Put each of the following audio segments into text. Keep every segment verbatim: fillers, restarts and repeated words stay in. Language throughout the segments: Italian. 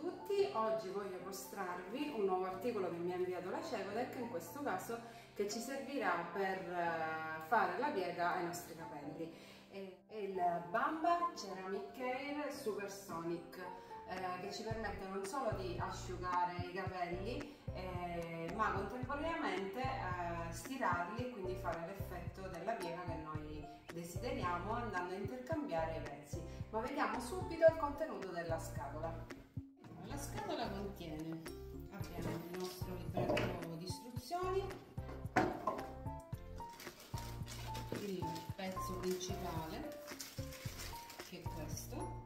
tutti, oggi voglio mostrarvi un nuovo articolo che mi ha inviato la Cevodec, in questo caso che ci servirà per fare la piega ai nostri capelli. È il Bamba Ceramic Care Supersonic, eh, che ci permette non solo di asciugare i capelli eh, ma contemporaneamente eh, stirarli e quindi fare l'effetto della piega che noi desideriamo, andando a intercambiare i pezzi. Ma vediamo subito il contenuto della scatola. La scatola contiene, abbiamo il nostro libretto di istruzioni, il pezzo principale che è questo,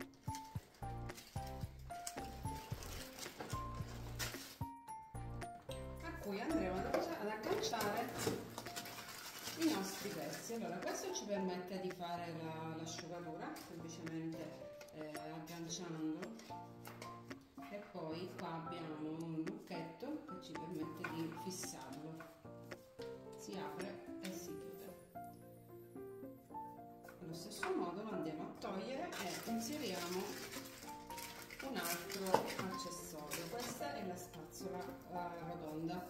a cui andremo ad agganciare i nostri pezzi. Allora, questo ci permette di fare l'asciugatura semplicemente eh, agganciando, e poi qua abbiamo un lucchetto che ci permette di fissarlo, si apre e si chiude. Allo stesso modo lo andiamo a togliere e inseriamo un altro accessorio. Questa è la spazzola uh, rotonda.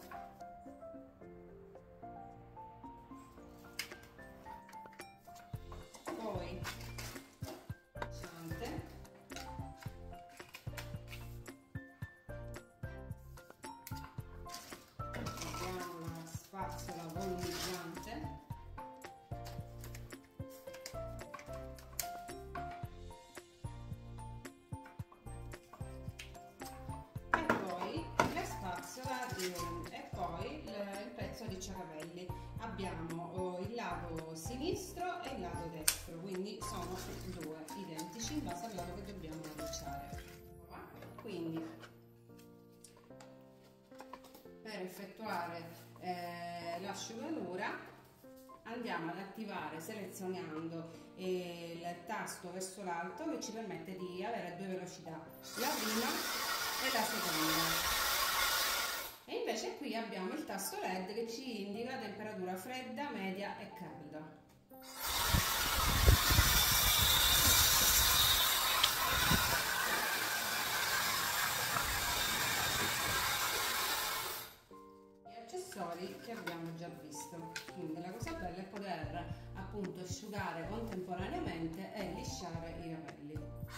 Poi ciante, abbiamo la spazzola volumeggiante, e poi la spazzola di, e poi il, il pezzo di licciacapelli. Abbiamo il lato sinistro e il lato destro, quindi sono due identici in base al lato che dobbiamo allacciare. Quindi per effettuare eh, l'asciugatura andiamo ad attivare selezionando eh, il tasto verso l'alto, che ci permette di avere due velocità, la prima e la seconda. E invece qui abbiamo il tasto led che ci indica temperatura fredda, media e calda. Gli accessori che abbiamo già visto, quindi la cosa bella è poter appunto asciugare contemporaneamente e lisciare i capelli.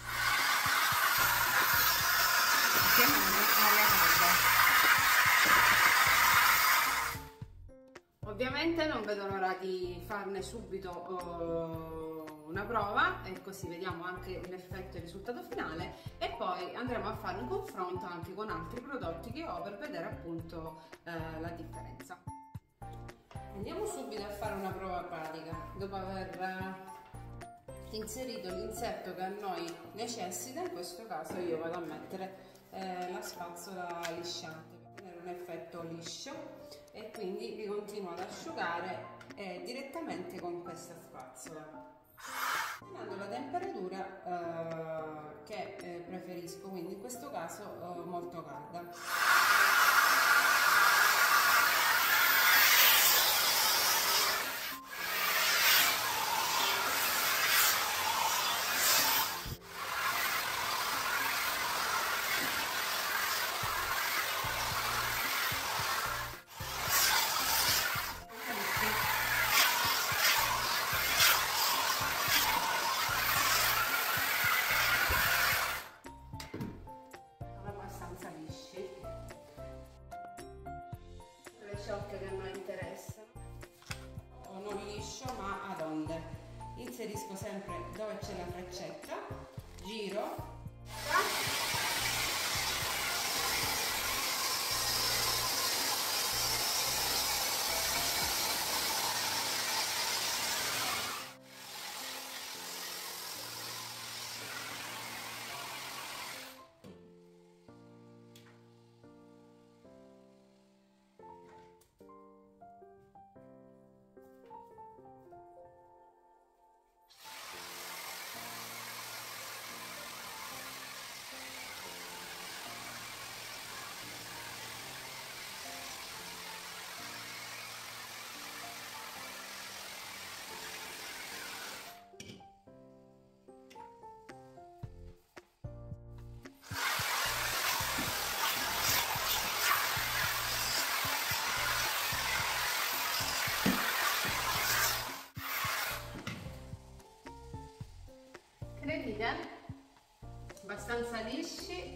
Chiamiamo aria calda. Ovviamente non vedo l'ora di farne subito uh, una prova, e così vediamo anche l'effetto e il risultato finale, e poi andremo a fare un confronto anche con altri prodotti che ho per vedere appunto uh, la differenza. Andiamo subito a fare una prova pratica. Dopo aver uh, inserito l'insetto che a noi necessita, in questo caso io vado a mettere uh, la spazzola lisciante per avere un effetto liscio, e quindi vi continuo ad asciugare eh, direttamente con questa spazzola, dando la temperatura eh, che eh, preferisco, quindi in questo caso eh, molto calda. Abbastanza lisci. vedete, abbastanza lisci,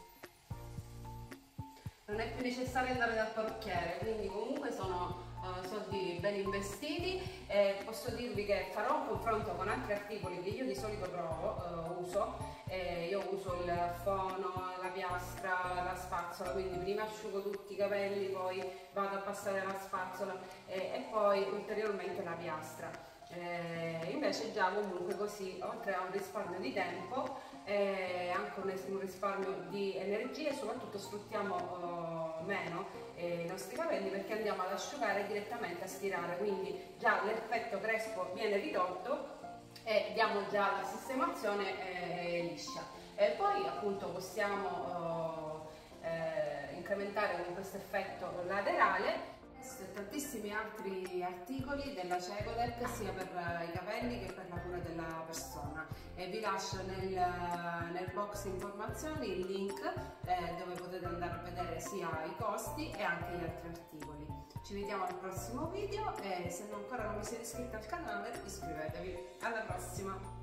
non è più necessario andare dal parrucchiere, quindi comunque sono uh, soldi ben investiti. Eh, posso dirvi che farò un confronto con altri articoli che io di solito provo, uh, uso, eh, io uso il fono, la piastra, la spazzola, quindi prima asciugo tutti i capelli, poi vado a passare la spazzola eh, e poi ulteriormente la piastra. Eh, invece già comunque così, oltre a un risparmio di tempo, eh, anche un, un risparmio di energia e soprattutto sfruttiamo uh, meno eh, i nostri capelli, perché andiamo ad asciugare direttamente a stirare, quindi già l'effetto crespo viene ridotto e diamo già la sistemazione eh, liscia. E poi appunto possiamo uh, eh, incrementare con questo effetto laterale. E tantissimi altri articoli della Cecodek sia per i capelli che per la cura della persona, e vi lascio nel, nel box informazioni il link eh, dove potete andare a vedere sia i costi e anche gli altri articoli. Ci vediamo al prossimo video e se non ancora non vi siete iscritti al canale iscrivetevi. Alla prossima!